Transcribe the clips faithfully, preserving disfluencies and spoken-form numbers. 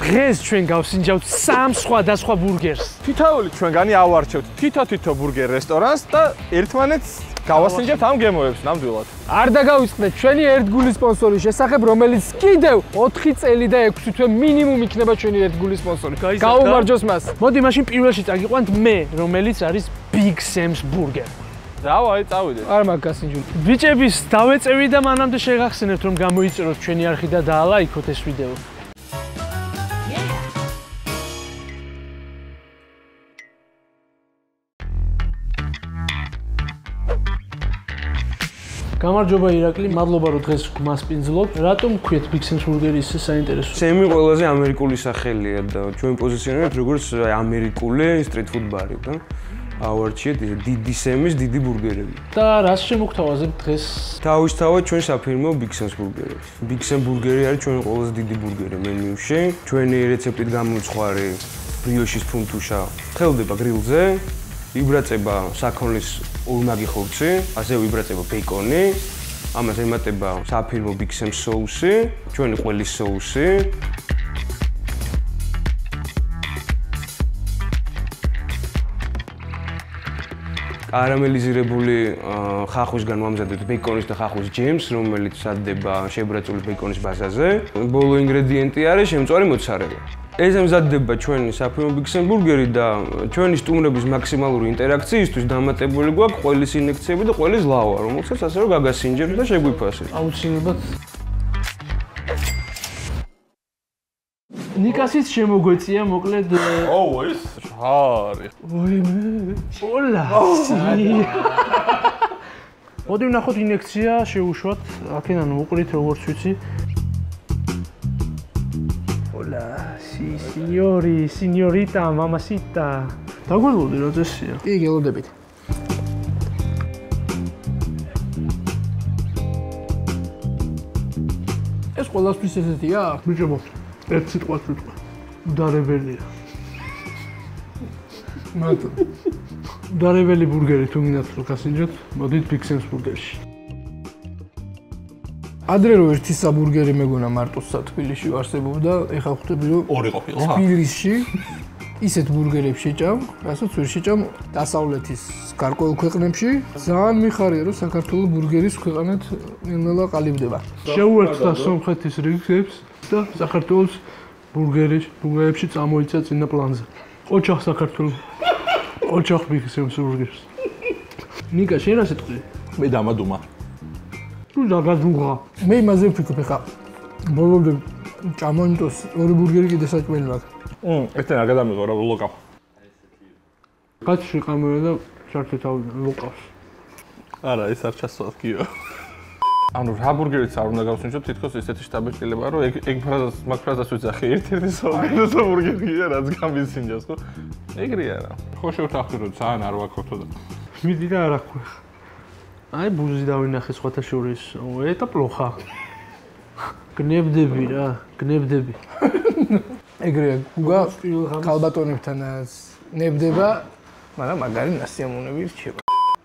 დღეს ჩვენ გავსინჯავთ სამ სხვადასხვა ბურგერს. თითოეული ჩვენგანი ავარჩევთ თითო-თითო ბურგერ რესტორანს და ერთმანეთს გავასინჯებთ ამ გემოებს ნამდვილად. არ დაგავიწყდეთ ჩვენი ერთგული სპონსორის შესახებ, რომელიც კიდევ ოთხი წელი და ექვსი თვე მინიმუმ იქნება ჩვენი ერთგული სპონსორი. გაუმარჯოს მას. მოდი მაშინ პირველში წაგიყვანთ მე, რომელიც არის Big Sam's Burger. დავაი, წავიდეთ. არ მაგ გასინჯული. ბიჭების დავეწევი და მანამდე შეგახსენებთ, რომ გამოიწეროთ ჩვენი არხი და დაალაიქოთ ეს ვიდეო. გამარჯობა ირაკლი, მადლობა რომ დღეს გმასპინძლობ. რატომ გქვიეთ Big Sam's Burger ისე საინტერესო? სემი ყველაზე ამერიკული სახელია და ჩვენ პოზიციონირებთ როგორც ამერიკული სტრიტ ფუდ ბარი და ავარჩიეთ დიდი სემის დიდი ბურგერები. და რას შემოგთავაზებთ დღეს? თავისთავად ჩვენ საფირმო Big Sam's Burgerებს. Big Sam's Burgeri არის ჩვენი ყველაზე დიდი ბურგერი მენიუში. ჩვენი რეცეპტით გამოუცხარი ბრიოშის ფუნთუშა ხელდება გრილზე. ვიბრაცება საქონლის ორმაგი ხორცი, ასევე ვიბრაცება ბეიკონი, ამას ემატება საფირმო Big Sam's соуსი, ჩვენი ყველის соуსი. კარამელიზირებული ხახვისგან ვამზადებთ ბეიკონის და ხახვის ჯემს, რომელიც სადდება შებრაწული ბეიკონის ბაზაზე. ბოლო ინგრედიენტი არის შემწვარი მოცარელა. ეს ემზადდება ჩვენი საფირმო Big Sam's Burgeri და ჩვენი სტუმრების მაქსიმალური ინტერაქციისთვის დამატებული გვაქვს ყველის ინექციები და ყველის ლავა, რომელსაც ასე რომ გაგასინჯებთ და შეგვიფასეთ. აუცილებლად. ნიკასის შემოგვეწია, მოკლედ. ოუ, ეს შარი. ვაიმე. ოლა. მოდი ვნახოთ ინექცია, შეუშვათ. აქედან უყრით როგორც ვიცი. Si, signori, signorita, mamacita. დაგველოდი რა წესია? კი, გელოდებით. ეს ყველასთვის ესეთია? ბიჭებო, ერთ სიტყვას ვიტყვი. დარებელია. მარტო. დარებელი ბურგერი თუ გინდათ რომ გასინჯოთ, მოდით Big Sam's Burgerში. ადრე რო ერთი საბურგერი მეგონა მარტოსა თბილისში არსებობდა, ეხლა ხვდები რომ ორი ყოფილა. თბილისში ისეთ ბურგერებს შეჭამ, რასაც ვერ შეჭამ დასავლეთის გარკვეულ ქვეყნებში. ძალიან მიხარია რომ საქართველოს ბურგერის ქვეყანად ნელ-ნელა ყალიბდება. შეუერთდა სომხეთის რიგებს და საქართველოს ბურგერის ბურგერებში წამოიცა წინა პლანზე. ოჩახ საქართველოს. ოჩახ Big Sam's Burgers. ნიკა, შენ რა სიტყვი? მე დამადუმა. თუ დაგადუღა. მე იმაზე ვფიქრობ ხა. ბოლომდე ჭამონიტოს ორი ბურგერი კიდე საჭმელი მაქვს. მ, ესენა გადამიღო რა ლოკავ. კაცი ყამერა და ჩართე თავი ლოკავს. არა, ეს არ ჩასვათ კიო. ანუ რა ბურგერიც არ უნდა გავსინჯოთ, თითქოს ესეთი შტაბეჭდილება, რომ ეგ ეგ ფრაზას, მაგ ფრაზას ვიძახი, ერთ-ერთი საუკეთესო ბურგერია, რაც გამისინჯოს, ხო? ეგრე არა. ხო შევთანხმდი, რომ ძალიან არ ვაქორთო და მიდი და არა ხო. აი ბუზი დავინახე სხვათა შორის. ეტა პლოხა. გნებდები რა, გნებდები. ეგრეა, გუგა ქალბატონებთან ნებდება, მაგრამ მაგარი ნასიამოვნები რჩება.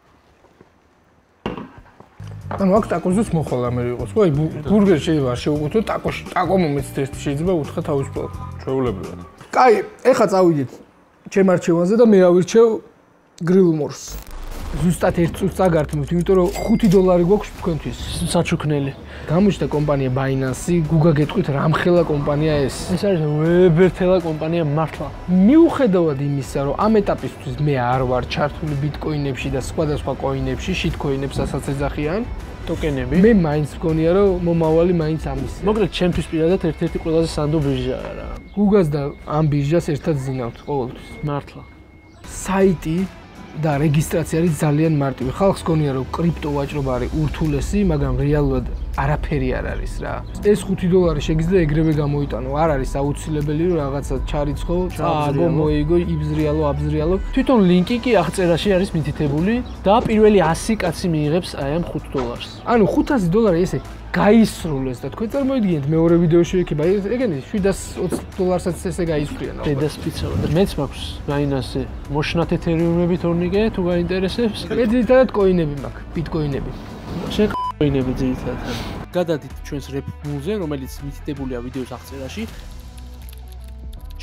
ანუ აქ ტაკოზეც მოხვალ ამერ იყოს, ხო? აი ბურგერი შეიძლება შევუკეთო, ტაკოში, ტაკო მომეცდეთ, შეიძლება უთხრა თავისუფლად. ჩვეულებრივად. კაი, ეხლა წავიდეთ ჩემ არჩევანზე და მე ავირჩევ გრილ მორს. ზუსტად ერთ წუთს წაგართმევთ, იმიტომ რომ ხუთი დოლარი გვაქვს თქვენთვის საჩუქნელი. გამოჩნდა კომპანია Binance, გუგა გეტყვით რამხელა კომპანია ეს. ეს არის ვებერთელა კომპანია მართლა. მიუხედავად იმისა, რომ ამ ეტაპისთვის მე არ ვარ ჩართული ბიტკოინებში და სხვადასხვა კოინებში, შიტკოინებსაც ეძახიან, ტოკენები. მე მაინც მგონია, რომ მომავალი მაინც ამის. მოკლედ, ჩემთვის პირადად ერთ-ერთი ყველაზე სანდო ბირჟაა რა. გუგას და ამ ბირჟას ერთად ზინავთ ყოველთვის. მართლა. საიტი და რეგისტრაცია არის ძალიან მარტივი. ხალხს გონია რომ კრიპტო ვაჭრობა არის ურთულესი, მაგრამ რეალურად არაფერი არ არის რა. ეს ხუთი დოლარი შეგიძლია ეგრევე გამოიტანო. არ არის აუცილებელი რომ რაღაცა ჩარიცხო, წააგო, მოიგო, იბზრიალო, აბზრიალო. თვითონ ლინკი კი აღწერაში არის მითითებული და პირველი ასი კაცი მიიღებს აი ამ ხუთ დოლარს. ანუ ხუთასი დოლარი ესე გაისრულეს და თქვენ წარმოიდგინეთ მეორე ვიდეოში იქნება ეგენი შვიდას ოცი დოლარსაც ესე გაისვრიან. დედას პიცავა და მეც მაქვს Binance-ზე მოშნათ ეთერიუმები თორნიკე თუ გაინტერესებს. მე ძირითადად კოინები მაქვს, ბიტკოინები. შენ კოინები ძირითადად. გადადით ჩვენს რეპ მულზე, რომელიც მითითებულია ვიდეოს აღწერაში.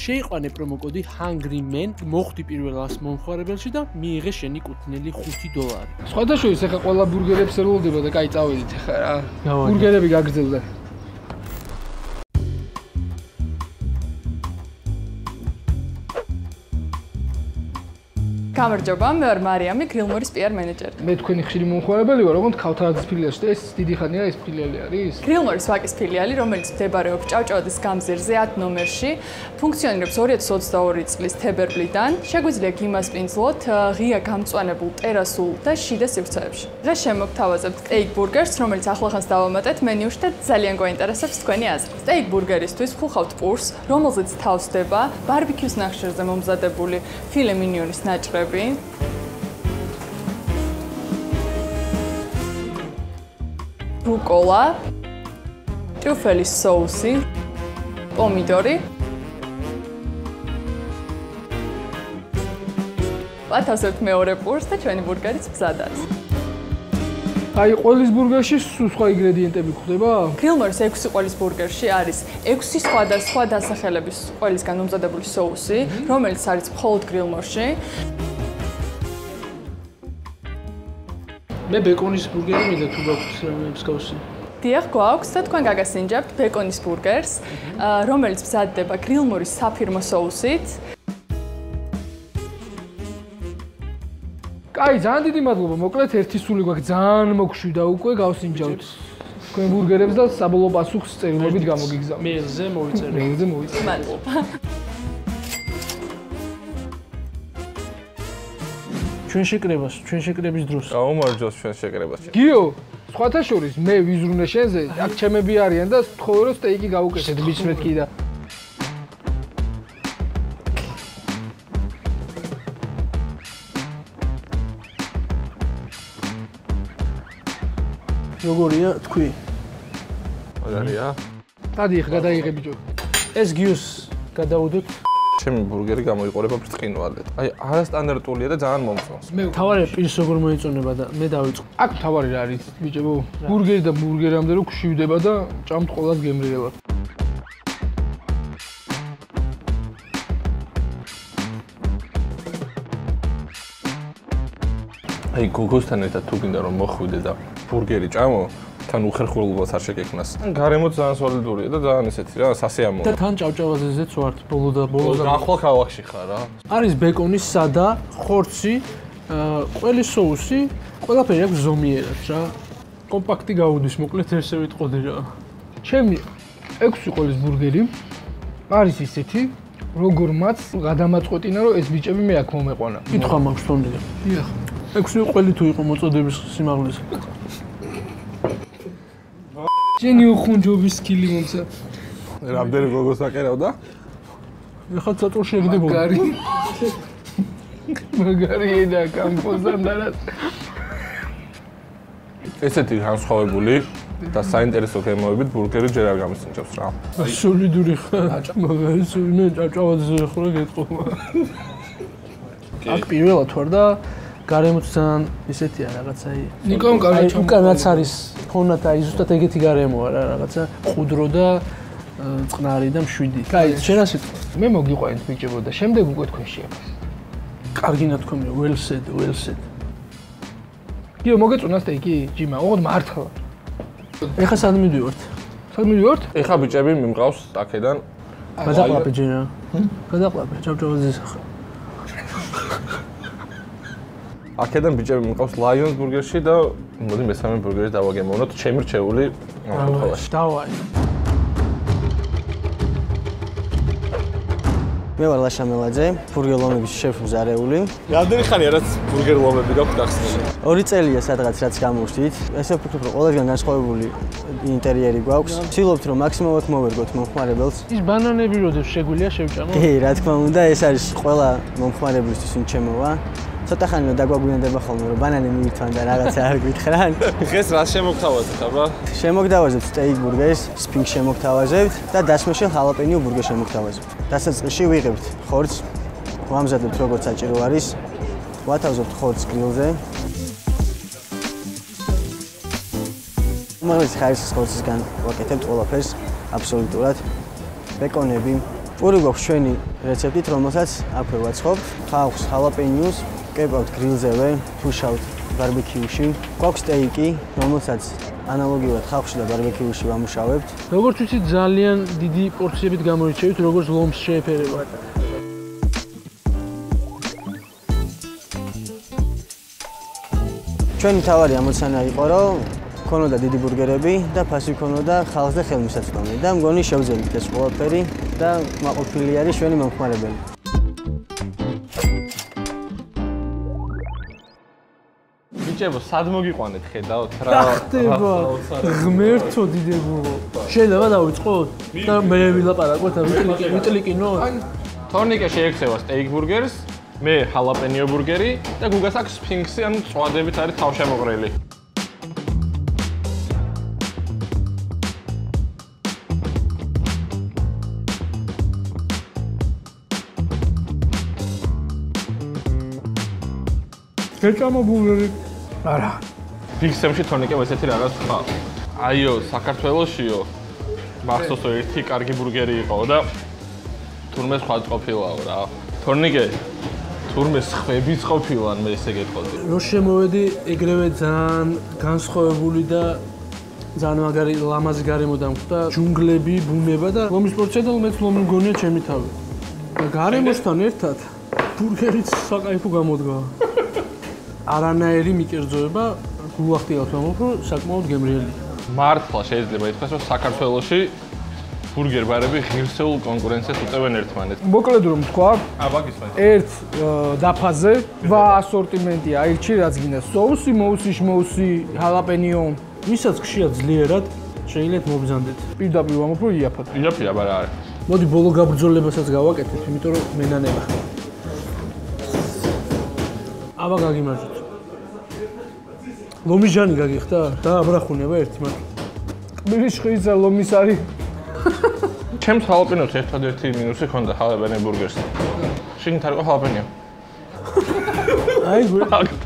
შეიყვანე პრომოკოდი Hungryman, მოხვდი პირველ მომხმარებელში და მიიღე შენი კუთვნილი ხუთი დოლარი. სხვადასხვა ეხა ყველა ბურგერებს ელოდება და კაი წავედით ეხა რა. ბურგერები გაგრძელდა. გამარჯობა, მე ვარ მარიამი, გრილმორის პი არ მენეჯერი. მე თქვენი ხშირი მომხმარებელი ვარ, ოღონდ ქავთარაძის ფილიალში და ეს დიდი ხანია ეს ფილიალი არის? გრილმორის ვაკის ფილიალი, რომელიც მდებარეობს ჭავჭავადის გამზირზე ათ ნომერში, ფუნქციონირებს ორი ათი ოცდაორი წლის თებერვლიდან. შეგვიძლია გიმასპინძლოთ ღია გამწვანებულ ტერასულ და შიდა სივრცეებში. დღეს შემოგთავაზებთ სტეიკ ბურგერს, რომელიც ახლახანს დავამატეთ მენიუში და ძალიან გვაინტერესებს თქვენი აზრი. სტეიკ ბურგერისთვის ვხუხავთ პურს, რომელზეც თავსდება ბარბეკიუს ნახშირზე მომზადებული ფილე მინიონის ნაჭრები. რუკოლა, ტრიუფელის соуსი, პომიდორი. ვათავსებთ მეორე პურს და ჩვენი ბურგერიც მზად არის. აი, ყველის ბურგერში სხვა ინგრედიენტები გვხვდება? გრილმორის ექვსი ყველის ბურგერში არის ექვსი სხვადასხვა დასახელების ყველისგან მომზადებული соуსი, რომელიც არის მხოლოდ გრილმორში. მე ბეკონის ბურგერი მინდა თუ გაქვთ რამე მსგავსი. დიახ, გვაქვს და თქვენ გაგასინჯებთ ბეკონის ბურგერს, რომელიც მზადდება გრილმორის საფირმო соуსით. კაი, ძალიან დიდი მადლობა. მოკლედ ერთი სული გვაქვს, ძალიან მოგშვიდა უკვე გავსინჯავთ. თქვენ ბურგერებს და საბოლოო პასუხს წერილობით გამოგიგზავნით. მეილზე მოვიწერე. მეილზე მოვიწერე. მადლობა. ჩვენ შეკრებას, ჩვენ შეკრების დროს. გაუმარჯოს ჩვენ შეკრებაში. გიო, სხვათა შორის მე ვიზრუნე შენზე, აქ ჩემები არიან და თხოვე რომ სტეიკი გავუკეთეთ ბიჭნეთკი და როგორია თქვი? მაგარია? დადი ხ გადაიღე ბიჭო. ეს გიოს გადაუდოთ. ჩემი ბურგერი გამოიყურება ბრწყინვალედ. აი, არასტანდარტულია და ძალიან მომწონს. მე თავარი პირს როგორ მოეწონება და მე დავიწყო. აქ თავარი რა არის ბიჭებო? ბურგერი და ბურგერამდე რო გვშვიდება და ჭამთ ყველას გემრიელად. აი, გოგოსთან ერთად თუ გინდა რომ მოხვიდე და ბურგერი ჭამო, თან უხერხულობას არ შეგექმნას. გარემოც ძალიან სოლიდურია და ძალიან ესეთი რა, სასიამოვნო. და თან ჭავჭავაზეზეც ვართ ბოლო და ბოლო და ახლა ქალაქში ხარ რა. არის ბეკონის სადა, ხორცი, ყველის соуსი, ყველაფერი აქვს ზომიერად რა. კომპაქტი გაუდის, მოკლედ ესე ვიტყოდი რა. ჩემი ექვსი ყოლის ბურგერი არის ისეთი, როგორ მათ გადამაწყვეტინა რომ ეს ბიჭები მე აქ მომეყვანა. კითხვა მაქვს თონდე. დიახ. ექვსი ყველი თუ იყო მოწოდების სიმაღლეზე. ჯენი უხუნჯობის სკილი მომცა. რამდენი გოგოს აკერავდა? ეხლა ცოტა შეგდებოდა. მაგარი. მაგარი და გამხოზანდარა. ესეთი განსხვავებული და საინტერესო გემოებით ბურგერი ჯერ არ გამისინჯავს რა. სოლიდური ხარ. მაგარი სული მე ჭავჭავაძეზე ხურა გეტყობა. აქ პირველად ვარ და გარემოც ძალიან ისეთია რაღაცა. ნიკომ კარგი ჩამო. უკანაც არის ფონად აი ზუსტად ეგეთი გარემოა რა რაღაცა ხუდრო და წყნარი და მშვიდი. კაი, შენ ასე თქვა. მე მოგიყვანეთ ბიჭებო და შემდეგ უკვე თქვენ შეაფას. კარგი ნათქვამია, well said, well said. გიო, მოგეწონა სტეიკი? ჯიმა, ოღონდ მართლა. ეხა სად მივიდივართ? სად მივიდივართ? ეხა ბიჭები მიმყავს აქედან. გადაყლაპე ჯენა. გადაყლაპე, ჭავჭავაძეს ახლა. აქედან ბიჭები მიმყავს ლაიონს ბურგერში და მოდი მესამე ბურგერი დავაგემოვნოთ ჩემი რჩეული მოთხოვაში. დავაი. მე ვარ ლაშა მელაძე, ბურგერ ლომების შეფ მზარეული. რამდენი ხანია რაც ბურგერ ლომები გაქვთ გახსნილი? ორი წელია სადღაც რაც გამოვშთით. ესე ვფიქრობ, რომ ყველასგან განსხვავებული ინტერიერი გვაქვს. ვცდილობთ რომ მაქსიმალურად მოვერგოთ მომხმარებელს. ის ბანანები როდესაც შეგვიძლია შევჭამო? კი, რა თქმა უნდა, ეს არის ყველა მომხმარებლისთვის ვინ ჩემოვა. ცოტა ხანია დაგვაგვიანდება ხოლმე რომ ბანანი მიირთვან და რაღაცა არ გვითხრან. დღეს რა შემოგთავაზეთ, აბა? შემოგთავაზებთ სტეიკ ბურგერს, სპინგ შემოგთავაზებთ და დასმეშელ ხალაპენიო ბურგერს შემოგთავაზებთ. დასაწყისში ვიღებთ ხორცს, ვამზადებთ როგორც საჭირო არის, ვათავაზებთ ხორცს გრილზე. უმაღლესი ხარისხის ხორცისგან ვაკეთებთ ყველაფერს აბსოლუტურად. ბეკონები, პური გვაქვს ჩვენი რეცეპტით, რომელსაც აქვე ვაცხობთ. ხავხს, ჰალაპენიოს, კებავთ გრილზევე, თუშავთ ბარბეკიუში. გვაქვს სტეიკი, რომელსაც ანალოგიურად ხავხში და ბარბეკიუში ვამუშავებთ. როგორც ვიცით, ძალიან დიდი პორციებით გამოირჩევით, როგორც ლომს შეეფერება. ჩვენი მთავარი ამოცანა იყო, რომ ქონოდა დიდი ბურგერები და ფასი ქონოდა ხალხს და ხელმისაწვდომი და მგონი შევძელით ეს ყველაფერი და მაყოფილი არის ჩვენი მომხმარებელი. ბიჭებო, სად მოგიყვანეთ ხედავთ რა? ხდება. ღმერთო დიდებულო. შეიძლება დავიწყოთ და მე ვილაპარაკოთ და ვიტლიკინოთ. თორნიკე შეექცევა სტეიკ ბურგერს, მე ჰალაპენიო ბურგერი და გუგას აქვს სფინქსი, ანუ წვადებით არის თავშემოყრილი. გეჭამო ბურგერი. არა. ფიქსემში თორნიკემ ესეთი რაღაც ხა. აიო, საქართველოსიო. მახსოვსო ერთი კარგი ბურგერი იყო და თურმე სხვა ყოფილაო რა. თორნიკე თურმე ხვებიც ყოფილან მე ესე გეტყოდი. რო შემოვედი ეგრევე ძალიან განსხვავებული და ძალიან მაგარი ლამაზი გარემო დამხვდა. ჯუნგლები, ბუნება და ლომის პორცია და მეც ლომი მგონია ჩემი თავი. და გარემოსთან ერთად ბურგერიც საკაიფო გამოდგა. არანაირი მიკერძოება გულახდილად ვამბობ, რომ საკმაოდ გემრიელი. მართლა შეიძლება ითქვას, რომ საქართველოში ბურგერ-ბარები ღირსეულ კონკურენციას უწევენ ერთმანეთს. მოკლედ რომ თქვა, აბაგისმენთ. ერთ დაფაზე ვა ასორტიმენტი აირჩი, რაც გინდა. соуსი, მოუსი, შმოუსი, ჰალაპენიო, ვისაც ხშირად ძლიერად შეიძლება მობრძანდეთ. პირდაპირ ვამბობ, რომ იაფად. იაფია, აბა რა არის. მოდი ბოლო გაბრძოლებასაც გავაკეთებ, იმიტომ რომ მენანება. აბა გაგიმარჯვეთ. ლომიჟანი გაგიხდა და აბრახუნება ერთი მარტო. კბილის ხვიცა ლომის არის. ჩემს ჰალაპენიოს ერთადერთი მინუსი ჰქონდა ჰალაპენიო ბურგერს. შიგნით არ იყო ჰალაპენიო. აი გვი.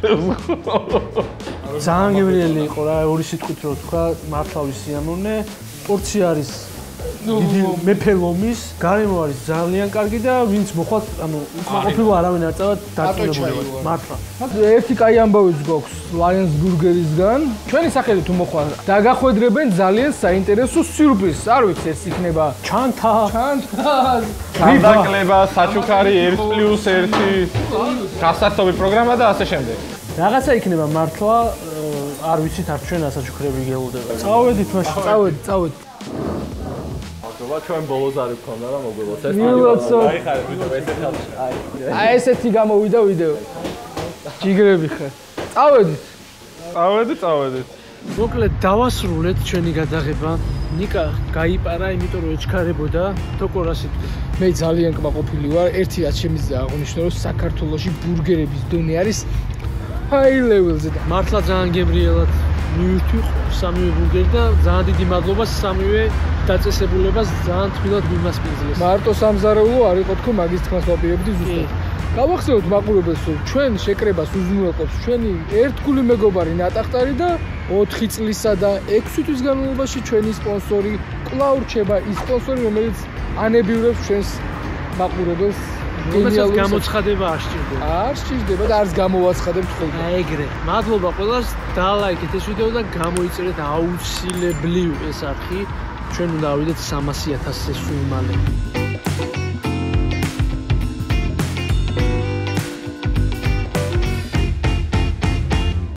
ძალიან გემრიელი იყო რა, ორი სიტყვით რო თქვა, მართლა ვისიამოვნე. პორცია არის დიდი მეფე ლომის, გარემო არის ძალიან კარგი და ვინც მოხვალ, ანუ უკმაყოფილო არავინ არ წავა დაწუნებულებად. მართლა. ერთი კაი ამბავიც გვაქვს ლაიონს ბურგერისგან. ჩვენი სახელი თუ მოხვალ, დაგახვედრებენ ძალიან საინტერესო სიურპრიზს. არ ვიცი, ეს იქნება ჩანთა, ჩანთა, ვიდაკლება, საჩუქარი ერთ პლუს ერთი, გასართობი პროგრამა და ასე შემდეგ. რაღაცა იქნება მართლა, არ ვიცით არ ჩვენ ასაჩუქრები გელოდება. წავედით მაშინ, წავედით, წავედით. ჩვენ ბოლოს არ ვქონდა რა მოგებოთ ეს მილოცო. აიხარეთ ვიდეო ესე ხალხი. აი ესეთი გამოვიდა ვიდეო. ჯიგრები ხარ. წავედით. წავედით, წავედით. მოკლედ დავასრულეთ ჩვენი გადაღება. ნიკა გაიპარა, იმიტომ რომ ეჩქარებოდა თოკორა სიტყვი. მე ძალიან კმაყოფილი ვარ. ერთი რაც შემიძლია აღვნიშნო, რომ საქართველოში ბურგერების დონე არის high level-ზე და მართლა ძალიან გემრიელად მივირთვი სამივე ბურგერი და ძალიან დიდი მადლობა სამივე დაწესებულებას ძალიან თბილად მიმასპინძლეს. მარტო სამზარეულო არ იყო თქო მაგის თქმას ვაპირებდი ზუსტად. გავახსენოთ მაყურებელს, რომ ჩვენ შეკრებას უზრუნველყოფს ჩვენი ერთგული მეგობარი ნატახტარი და ოთხი წლისა და ექვსი თვის განმავლობაში ჩვენი სპონსორი კვლავ რჩება ის სპონსორი, რომელიც ანებიურებს ჩვენს მაყურებელს. რომელსაც გამოცხადება არ სჭირდება. არ სჭირდება და არც გამოვაცხადებთ ხოლმე. აი ეგრე. მადლობა ყველას, დაალაიქეთ ეს ვიდეო და გამოიწერეთ აუცილებლივ ეს არხი. ჩვენ უნდა ავიდეთ სამასი ათასზე სულ მალე.